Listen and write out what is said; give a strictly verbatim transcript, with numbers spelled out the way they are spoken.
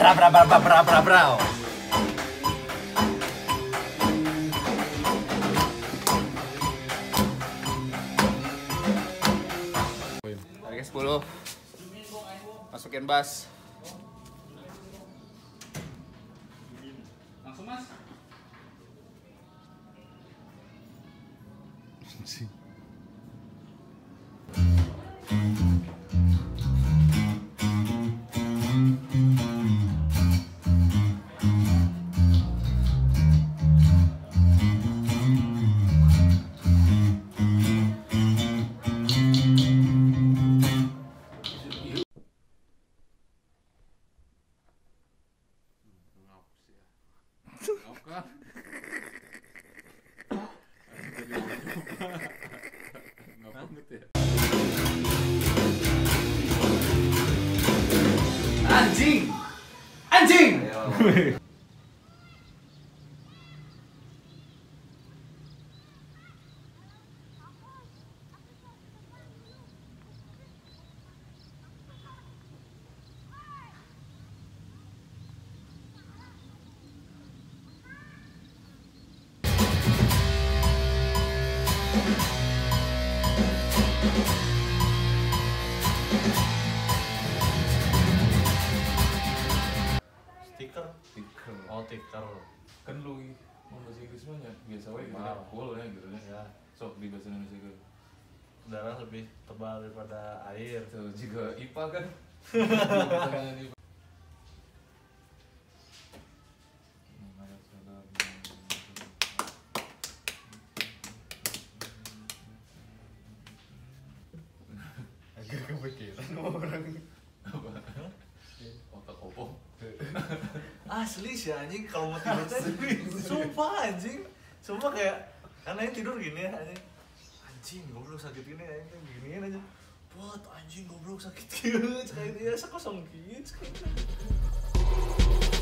Bra bra bra bra bra bra bra. Harga sepuluh. Masukin bas. Langsung Mas. Anjing, anjing. Stiker, stiker, oh stiker. Kan lu mau bahasa Inggris mah ya biasa wae gitu kan, full ya gitu ya. Sok di bahasa Indonesia gitu. Darah lebih tebal daripada air. Tuh juga I P A kan. Agak kepikiran orang. Apa? Otak kopong. Asli sih anjing kalau mau tidur teh. Sumpah anjing. Sumpah kayak aneh tidur gini ya anjing. Anjing goblok sakit gini anjing giniin aja. Buat anjing goblok sakit kieu, cek dia sakosong kieu.